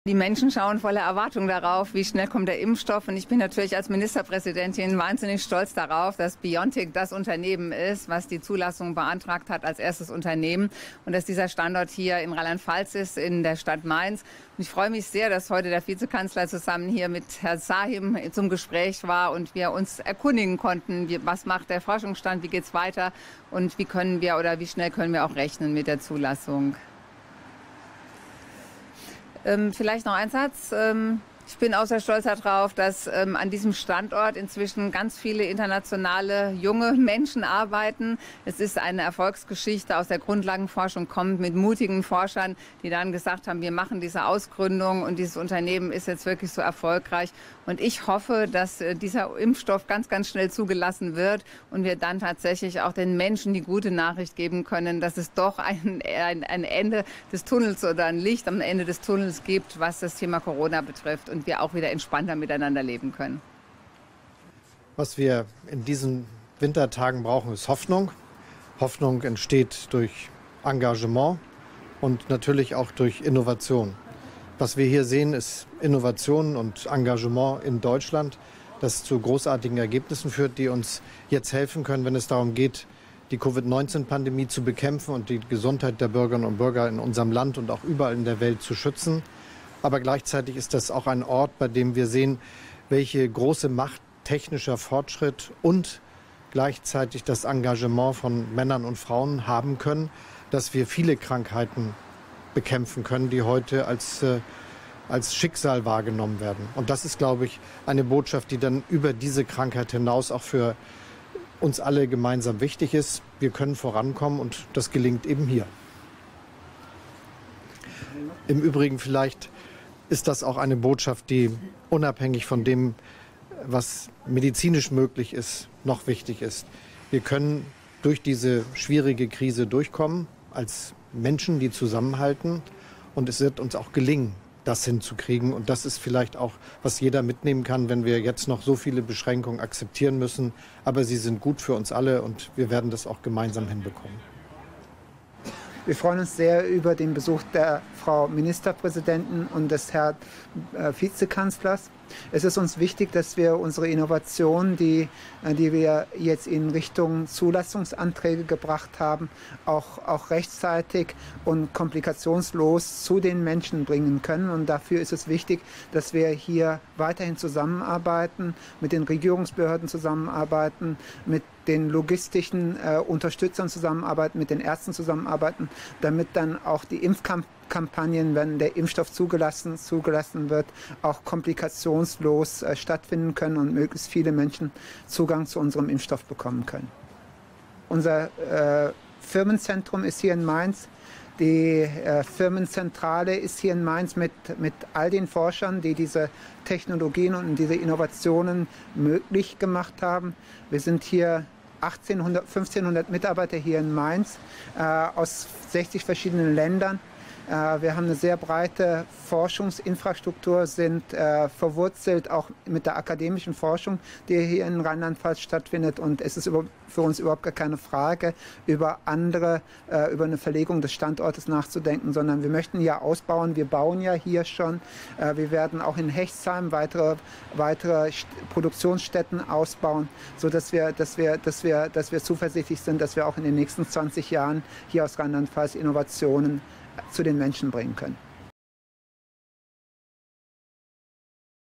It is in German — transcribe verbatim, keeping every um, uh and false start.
Die Menschen schauen voller Erwartung darauf, wie schnell kommt der Impfstoff. Und ich bin natürlich als Ministerpräsidentin wahnsinnig stolz darauf, dass BioNTech das Unternehmen ist, was die Zulassung beantragt hat als erstes Unternehmen. Und dass dieser Standort hier in Rheinland-Pfalz ist, in der Stadt Mainz. Und ich freue mich sehr, dass heute der Vizekanzler zusammen hier mit Herrn Sahim zum Gespräch war und wir uns erkundigen konnten, wie, was macht der Forschungsstand, wie geht es weiter und wie können wir oder wie schnell können wir auch rechnen mit der Zulassung. Ähm, vielleicht noch ein Satz. Ähm, ich bin außer stolz darauf, dass ähm, an diesem Standort inzwischen ganz viele internationale junge Menschen arbeiten. Es ist eine Erfolgsgeschichte aus der Grundlagenforschung kommt mit mutigen Forschern, die dann gesagt haben, wir machen diese Ausgründung und dieses Unternehmen ist jetzt wirklich so erfolgreich. Und ich hoffe, dass äh, dieser Impfstoff ganz, ganz schnell zugelassen wird und wir dann tatsächlich auch den Menschen die gute Nachricht geben können, dass es doch ein, ein, ein Ende des Tunnels oder ein Licht am Ende des Tunnels gibt, was das Thema Corona betrifft und wir auch wieder entspannter miteinander leben können. Was wir in diesen Wintertagen brauchen, ist Hoffnung. Hoffnung entsteht durch Engagement und natürlich auch durch Innovation. Was wir hier sehen, ist Innovation und Engagement in Deutschland, das zu großartigen Ergebnissen führt, die uns jetzt helfen können, wenn es darum geht, die Covid neunzehn Pandemie zu bekämpfen und die Gesundheit der Bürgerinnen und Bürger in unserem Land und auch überall in der Welt zu schützen. Aber gleichzeitig ist das auch ein Ort, bei dem wir sehen, welche große Macht technischer Fortschritt und gleichzeitig das Engagement von Männern und Frauen haben können, dass wir viele Krankheiten bekämpfen können, die heute als, äh, als Schicksal wahrgenommen werden. Und das ist, glaube ich, eine Botschaft, die dann über diese Krankheit hinaus auch für uns alle gemeinsam wichtig ist. Wir können vorankommen und das gelingt eben hier. Im Übrigen vielleicht ist das auch eine Botschaft, die unabhängig von dem, was medizinisch möglich ist, noch wichtig ist. Wir können durch diese schwierige Krise durchkommen als Menschen, die zusammenhalten. Und es wird uns auch gelingen, das hinzukriegen. Und das ist vielleicht auch, was jeder mitnehmen kann, wenn wir jetzt noch so viele Beschränkungen akzeptieren müssen. Aber sie sind gut für uns alle und wir werden das auch gemeinsam hinbekommen. Wir freuen uns sehr über den Besuch der Frau Ministerpräsidentin und des Herrn äh, Vizekanzlers. Es ist uns wichtig, dass wir unsere Innovationen, die, äh, die wir jetzt in Richtung Zulassungsanträge gebracht haben, auch, auch rechtzeitig und komplikationslos zu den Menschen bringen können. Und dafür ist es wichtig, dass wir hier weiterhin zusammenarbeiten, mit den Regierungsbehörden zusammenarbeiten, mit den logistischen äh, Unterstützern zusammenarbeiten, mit den Ärzten zusammenarbeiten, damit dann auch die Impfkampagnen, wenn der Impfstoff zugelassen, zugelassen wird, auch komplikationslos äh, stattfinden können und möglichst viele Menschen Zugang zu unserem Impfstoff bekommen können. Unser äh, Firmenzentrum ist hier in Mainz. Die äh, Firmenzentrale ist hier in Mainz mit, mit all den Forschern, die diese Technologien und diese Innovationen möglich gemacht haben. Wir sind hier achtzehnhundert, fünfzehnhundert Mitarbeiter hier in Mainz äh, aus sechzig verschiedenen Ländern. Äh, wir haben eine sehr breite Forschungsinfrastruktur, sind äh, verwurzelt auch mit der akademischen Forschung, die hier in Rheinland-Pfalz stattfindet. Und es ist über, für uns überhaupt gar keine Frage, über andere, äh, über eine Verlegung des Standortes nachzudenken, sondern wir möchten ja ausbauen. Wir bauen ja hier schon. Äh, wir werden auch in Hechtsheim weitere, weitere Produktionsstätten ausbauen, sodass wir, dass wir, dass wir, dass wir zuversichtlich sind, dass wir auch in den nächsten zwanzig Jahren hier aus Rheinland-Pfalz Innovationen zu den Menschen bringen können.